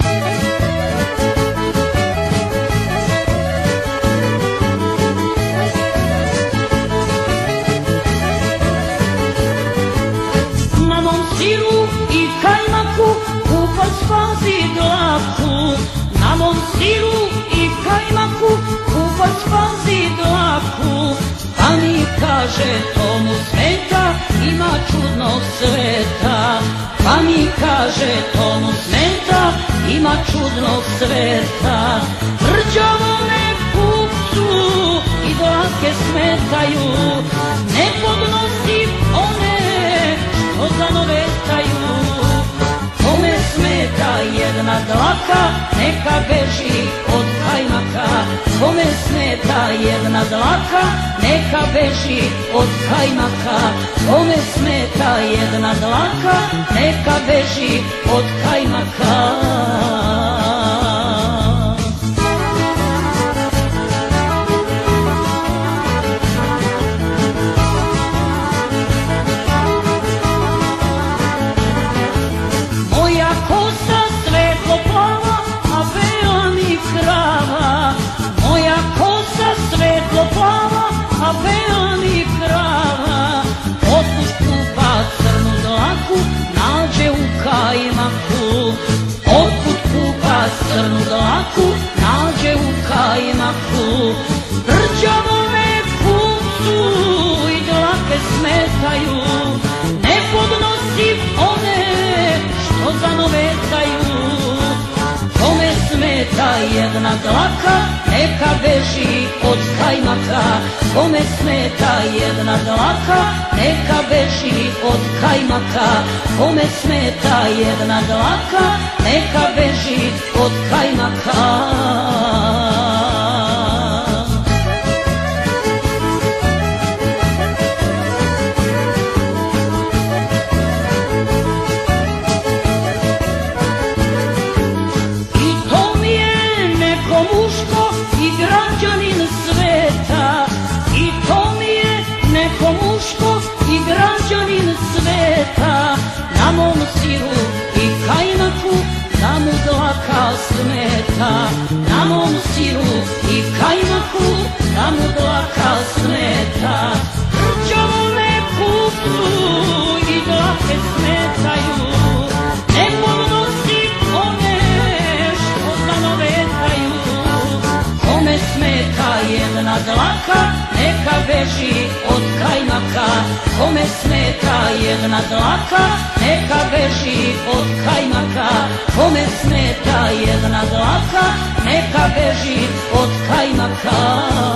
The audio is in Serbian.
Na mom siru i kajmaku kupac pazi dlaku. Na mom siru i kajmaku kupac pazi dlaku. Pa mi kaže to mu smeta, ima čudnog sveta. Pa mi kaže to mu smeta, ima čudnog sveta. Rđavome kupcu i dlake smetaju, ne podnosi one što zanovetaju. Kome smeta jedna dlaka, neka beži od kajmaka. Kome smeta jedna dlaka, neka beži od kajmaka. Kome smeta jedna dlaka, neka beži od kajmaka. Moja kosa svetlo plava, a bela mi krava. Moja kosa svetlo plava, a bela mi krava. Otput kupac crnu dlaku, nađe u kajmaku. Otput kupac crnu dlaku, nađe u kajmaku. Rđavome kupcu i dlake smetaju, ne podnosi one što zanovetaju. Kome smeta jedna dlaka, neka beži od kajmaka. Kome smeta jedna dlaka, neka beži od kajmaka. Kome smeta jedna dlaka, neka beži od kajmaka. I građanin sveta, i to mi je neko muško i građanin sveta. Na mom siru i kajmaku, da mu dlaka smeta. Na mom siru i kajmaku, da mu dlaka smeta. Rđavome kupcu i dlake smetaju, ne podnosi one što zanovetaju. Kome smeta jedna dlaka, neka beži od kajmaka. Kome smeta jedna dlaka, neka beži od kajmaka. Kome smeta jedna dlaka, neka beži od kajmaka.